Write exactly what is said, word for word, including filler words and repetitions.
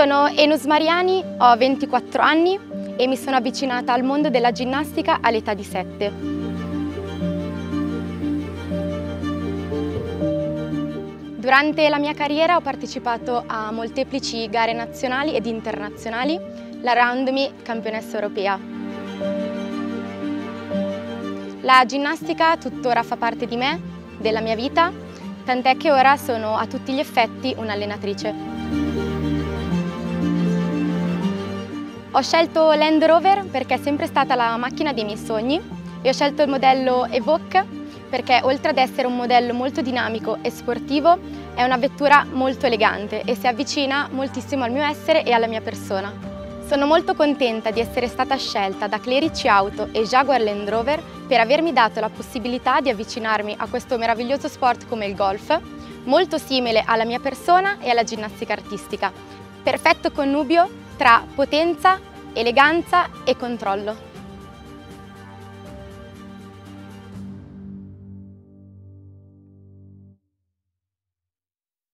Sono Enus Mariani, ho ventiquattro anni e mi sono avvicinata al mondo della ginnastica all'età di sette. Durante la mia carriera ho partecipato a molteplici gare nazionali ed internazionali, laureandomi campionessa europea. La ginnastica tuttora fa parte di me, della mia vita, tant'è che ora sono a tutti gli effetti un'allenatrice. Ho scelto Land Rover perché è sempre stata la macchina dei miei sogni e ho scelto il modello Evoque perché oltre ad essere un modello molto dinamico e sportivo è una vettura molto elegante e si avvicina moltissimo al mio essere e alla mia persona. Sono molto contenta di essere stata scelta da Clerici Auto e Jaguar Land Rover per avermi dato la possibilità di avvicinarmi a questo meraviglioso sport come il golf, molto simile alla mia persona e alla ginnastica artistica. Perfetto connubio tra potenza, eleganza e controllo.